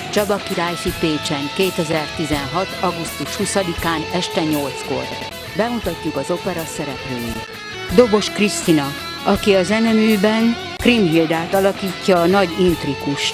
Csaba királyfi Pécsen 2016. augusztus 20-án este 8-kor. Bemutatjuk az opera szereplőit. Dobos Krisztina, aki a zeneműben Kriemhildát alakítja, a nagy intrikust.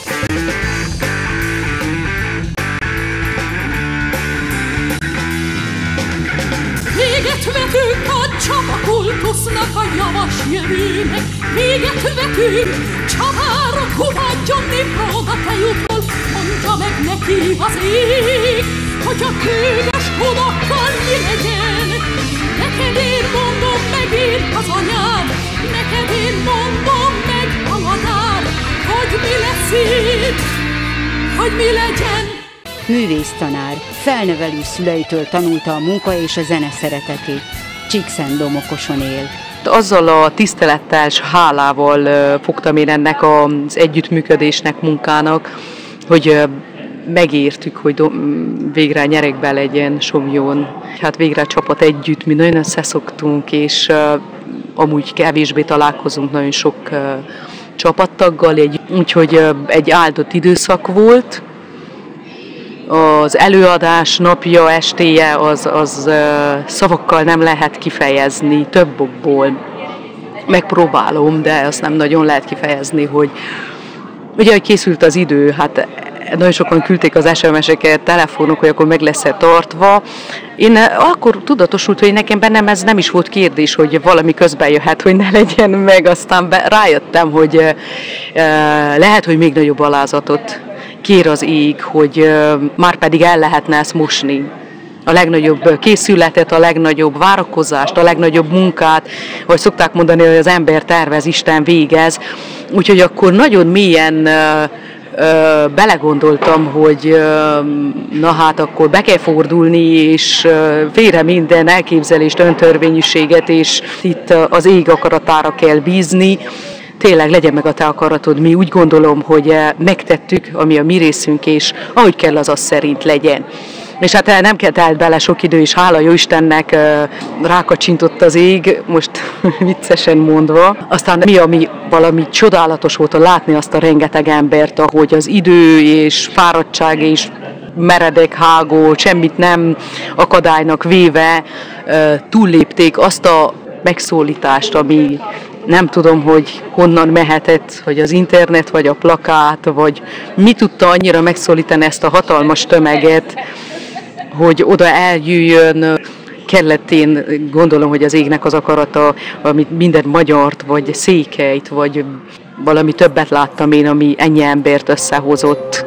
Véget vetünk a Csaba kultusznak, a javas jövőnek. Véget vetünk Csabára, huvadjon Nimród a tejútról. Mondja meg neki az ég, hogy a kőves hodakkal mi legyen. Neked én mondom meg én az anyád, neked én mondom meg a madár, hogy mi lesz itt, hogy mi legyen. Művésztanár, felnevelő szüleitől tanulta a munka és a zene szeretetét. Csíkszentdomokoson él. Azzal a tisztelettel és hálával fogtam én ennek az együttműködésnek, munkának, hogy megértük, hogy végre nyerekbe legyen Somlón. Hát végre a csapat együtt, mi nagyon összeszoktunk, és amúgy kevésbé találkozunk nagyon sok csapattaggal, úgyhogy egy áldott időszak volt. Az előadás napja, estéje, az szavakkal nem lehet kifejezni, több okból. Megpróbálom, de azt nem nagyon lehet kifejezni, hogy ugye, hogy készült az idő, hát nagyon sokan küldték az SMS-eket, telefonok, hogy akkor meg lesz-e tartva. Én akkor tudatosult, hogy nekem bennem ez nem is volt kérdés, hogy valami közben jöhet, hogy ne legyen meg, aztán rájöttem, hogy lehet, hogy még nagyobb alázatot kér az ég, hogy már pedig el lehetne ezt mosni. A legnagyobb készületet, a legnagyobb várakozást, a legnagyobb munkát, vagy szokták mondani, hogy az ember tervez, Isten végez. Úgyhogy akkor nagyon mélyen belegondoltam, hogy na hát akkor be kell fordulni, és félre minden elképzelést, öntörvényűséget, és itt az ég akaratára kell bízni. Tényleg legyen meg a te akaratod, mi úgy gondolom, hogy megtettük, ami a mi részünk, és ahogy kell, az szerint legyen. És hát nem telt bele sok idő, és hála jó Istennek rákacsintott az ég, most viccesen mondva. Aztán ami valami csodálatos volt látni azt a rengeteg embert, ahogy az idő és fáradtság és meredek, hágó, semmit nem akadálynak véve túllépték azt a megszólítást, ami nem tudom, hogy honnan mehetett, hogy az internet, vagy a plakát, vagy mi tudta annyira megszólítani ezt a hatalmas tömeget, hogy oda eljöjjön. Kellett, én gondolom, hogy az égnek az akarata, amit minden magyart, vagy Székelyt, vagy valami többet láttam én, ami ennyi embert összehozott.